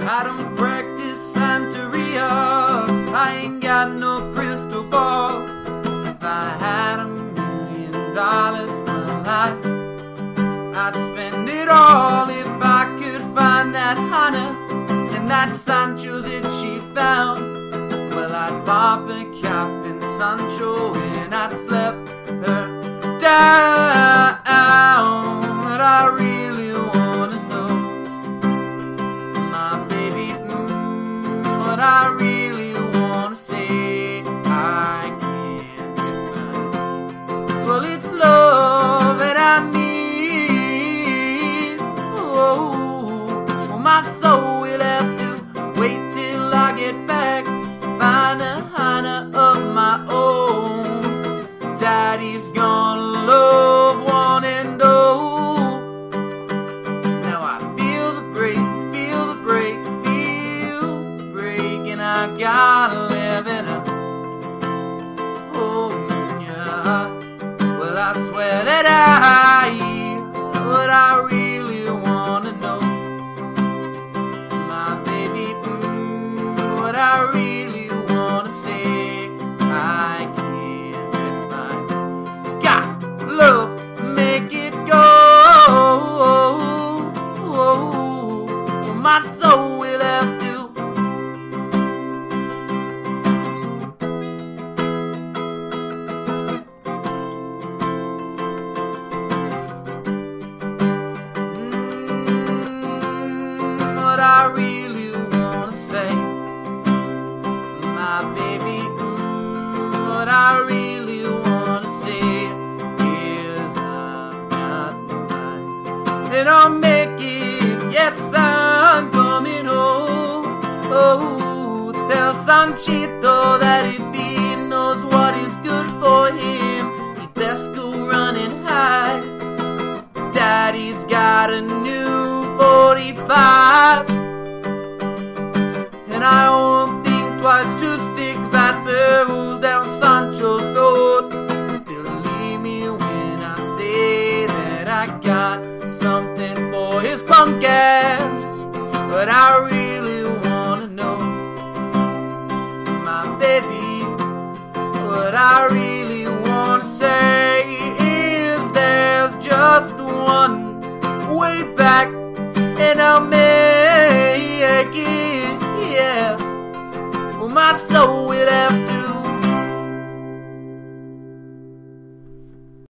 I don't practice Santeria, I ain't got no crystal ball. If I had $1 million, well, I'd spend it all. If I could find that Hannah and that Sancho that she found, well, I'd pop a cap in Sancho and I'd slap her down. But I really wanna know, my baby, what I really wanna say, I can't define. Well, it's love that I need. Oh, my soul will have to wait till I get back, find a Hannah of my own. Daddy's gonna love one and all. Now I feel the break, feel the break, feel the break, and I gotta live in a oh yeah. Well, I swear that what I really wanna know, my baby, what I really wanna say, I can't define. Got love, make it go. My soul will have to. What I really wanna say, my baby, what I really wanna say is I'm not mine, and I'll make it. Yes, I'm coming home. Oh, tell Sanchito that if he knows what is good for him, he best go run and hide. Daddy's got a new 45, and I won't think twice to stick that barrel down Sancho's throat. Believe me when I say that I got something for his punk ass. But I really wanna know, my baby, what I really wanna say is there's just one way back, and I'll make it, yeah. Well, my soul will have